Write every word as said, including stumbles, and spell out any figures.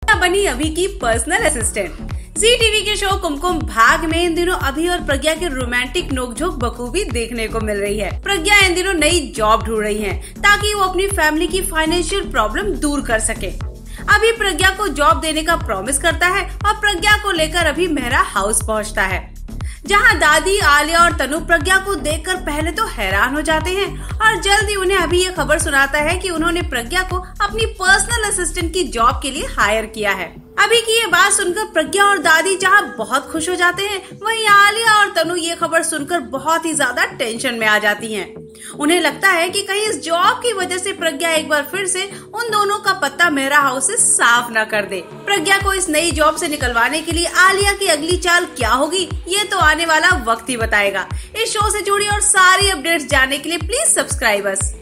बनी अभी की पर्सनल असिस्टेंट। जी टीवी के शो कुमकुम भाग में इन दिनों अभी और प्रज्ञा के रोमांटिक नोकझोंक बखूबी देखने को मिल रही है। प्रज्ञा इन दिनों नई जॉब ढूंढ रही है ताकि वो अपनी फैमिली की फाइनेंशियल प्रॉब्लम दूर कर सके। अभी प्रज्ञा को जॉब देने का प्रॉमिस करता है और प्रज्ञा को लेकर अभी मेहरा हाउस पहुंचता है, जहां दादी आलिया और तनु प्रज्ञा को देखकर पहले तो हैरान हो जाते हैं और जल्द ही उन्हें अभी ये खबर सुनाता है कि उन्होंने प्रज्ञा को अपनी पर्सनल असिस्टेंट की जॉब के लिए हायर किया है। अभी की ये बात सुनकर प्रज्ञा और दादी जहां बहुत खुश हो जाते हैं, वहीं आलिया और तनु ये खबर सुनकर बहुत ही ज्यादा टेंशन में आ जाती हैं। उन्हें लगता है कि कहीं इस जॉब की वजह से प्रज्ञा एक बार फिर से उन दोनों का पत्ता मेहरा हाउस से साफ न कर दे। प्रज्ञा को इस नई जॉब से निकलवाने के लिए आलिया की अगली चाल क्या होगी, ये तो आने वाला वक्त ही बताएगा। इस शो से जुड़ी और सारी अपडेट्स जानने के लिए प्लीज सब्सक्राइब अस।